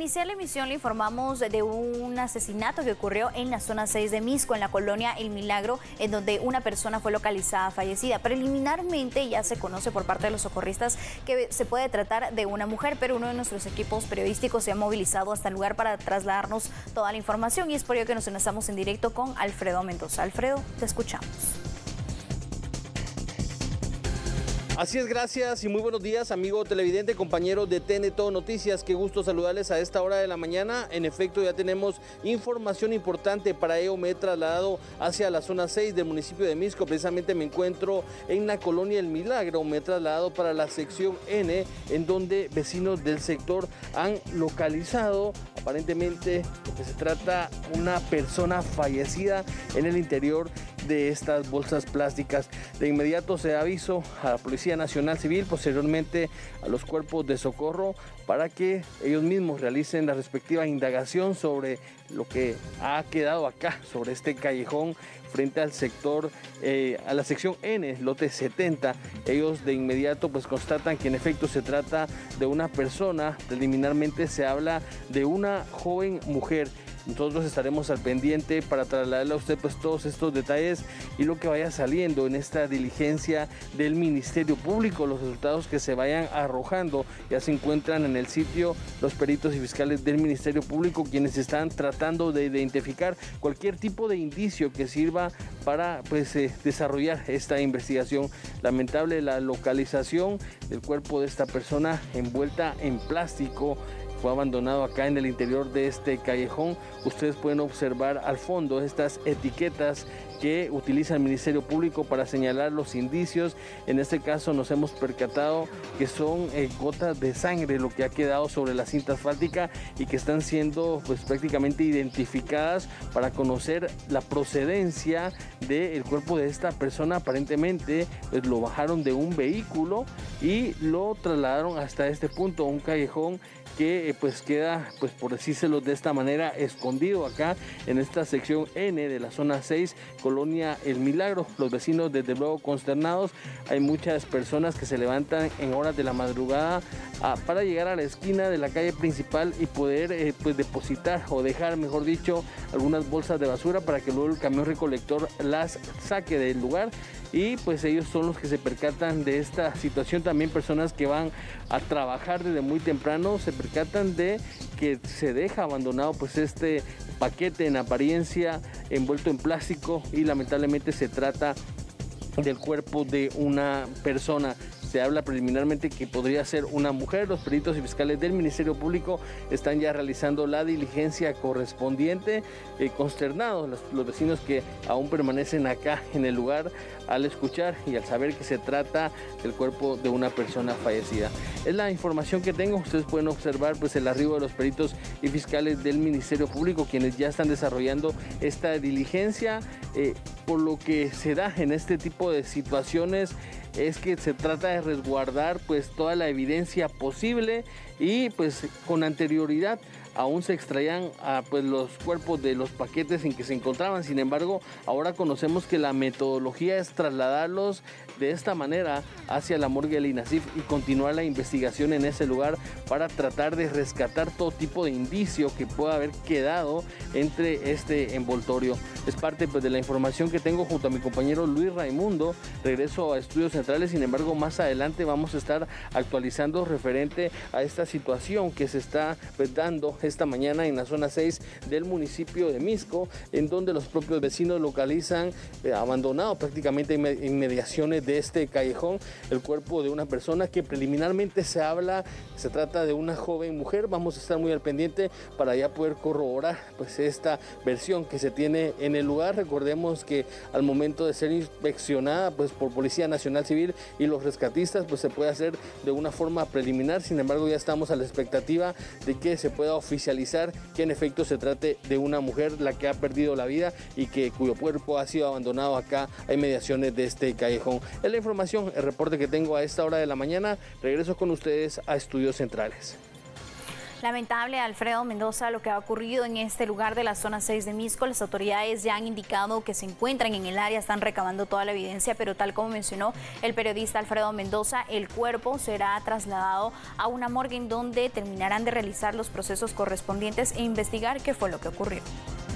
iniciar la emisión le informamos de un asesinato que ocurrió en la zona 6 de Misco, en la colonia El Milagro, en donde una persona fue localizada fallecida. Preliminarmente ya se conoce por parte de los socorristas que se puede tratar de una mujer, pero uno de nuestros equipos periodísticos se ha movilizado hasta el lugar para trasladarnos toda la información y es por ello que nos enlazamos en directo con Alfredo Mendoza. Alfredo, te escuchamos. Así es, gracias y muy buenos días, amigo televidente, compañero de TN Todo Noticias. Qué gusto saludarles a esta hora de la mañana. En efecto, ya tenemos información importante. Para ello me he trasladado hacia la zona 6 del municipio de Misco. Precisamente me encuentro en la colonia El Milagro. Me he trasladado para la sección N, en donde vecinos del sector han localizado aparentemente lo que se trata una persona fallecida en el interior de estas bolsas plásticas. De inmediato se avisó a la Policía Nacional Civil, posteriormente a los cuerpos de socorro, para que ellos mismos realicen la respectiva indagación sobre lo que ha quedado acá, sobre este callejón frente al sector, a la sección N, lote 70. Ellos de inmediato pues constatan que en efecto se trata de una persona. Preliminarmente se habla de una joven mujer. Nosotros estaremos al pendiente para trasladarle a usted pues todos estos detalles y lo que vaya saliendo en esta diligencia del Ministerio Público. Los resultados que se vayan arrojando ya se encuentran en el sitio los peritos y fiscales del Ministerio Público, quienes están tratando de identificar cualquier tipo de indicio que sirva para pues desarrollar esta investigación. Lamentable la localización del cuerpo de esta persona envuelta en plástico. Fue abandonado acá en el interior de este callejón. Ustedes pueden observar al fondo estas etiquetas que utiliza el Ministerio Público para señalar los indicios. En este caso nos hemos percatado que son gotas de sangre lo que ha quedado sobre la cinta asfáltica y que están siendo pues prácticamente identificadas para conocer la procedencia del cuerpo de esta persona. Aparentemente pues lo bajaron de un vehículo y lo trasladaron hasta este punto, un callejón que pues queda, pues por decírselo de esta manera, escondido acá en esta sección N de la zona 6, colonia El Milagro. Los vecinos desde luego consternados. Hay muchas personas que se levantan en horas de la madrugada para llegar a la esquina de la calle principal y poder pues depositar o dejar, mejor dicho, algunas bolsas de basura para que luego el camión recolector las saque del lugar. Y pues ellos son los que se percatan de esta situación. También personas que van a trabajar desde muy temprano se percatan de que se deja abandonado pues este paquete en apariencia envuelto en plástico y lamentablemente se trata del cuerpo de una persona. Se habla preliminarmente que podría ser una mujer. Los peritos y fiscales del Ministerio Público están ya realizando la diligencia correspondiente. Consternados los vecinos que aún permanecen acá en el lugar al escuchar y al saber que se trata del cuerpo de una persona fallecida. Es la información que tengo. Ustedes pueden observar pues el arribo de los peritos y fiscales del Ministerio Público, quienes ya están desarrollando esta diligencia. Por lo que se da en este tipo de situaciones es que se trata de resguardar pues toda la evidencia posible y pues con anterioridad aún se extraían pues los cuerpos de los paquetes en que se encontraban. Sin embargo, ahora conocemos que la metodología es trasladarlos de esta manera hacia la morgue del INASIF y continuar la investigación en ese lugar para tratar de rescatar todo tipo de indicio que pueda haber quedado entre este envoltorio. Es parte pues de la información que tengo junto a mi compañero Luis Raimundo. Regreso a Estudios Centrales. Sin embargo, más adelante vamos a estar actualizando referente a esta situación que se está pues dando esta mañana en la zona 6 del municipio de Misco, en donde los propios vecinos localizan abandonado prácticamente en inmediaciones de este callejón el cuerpo de una persona que preliminarmente se trata de una joven mujer. Vamos a estar muy al pendiente para ya poder corroborar pues esta versión que se tiene en el lugar. Recordemos que al momento de ser inspeccionada pues por Policía Nacional Civil y los rescatistas pues se puede hacer de una forma preliminar. Sin embargo, ya estamos a la expectativa de que se pueda oficializar que en efecto se trate de una mujer la que ha perdido la vida y cuyo cuerpo ha sido abandonado acá a inmediaciones de este callejón. Es la información, el reporte que tengo a esta hora de la mañana. Regreso con ustedes a Estudios Centrales. Lamentable, Alfredo Mendoza, lo que ha ocurrido en este lugar de la zona 6 de Misco. Las autoridades ya han indicado que se encuentran en el área, están recabando toda la evidencia, pero tal como mencionó el periodista Alfredo Mendoza, el cuerpo será trasladado a una morgue en donde terminarán de realizar los procesos correspondientes e investigar qué fue lo que ocurrió.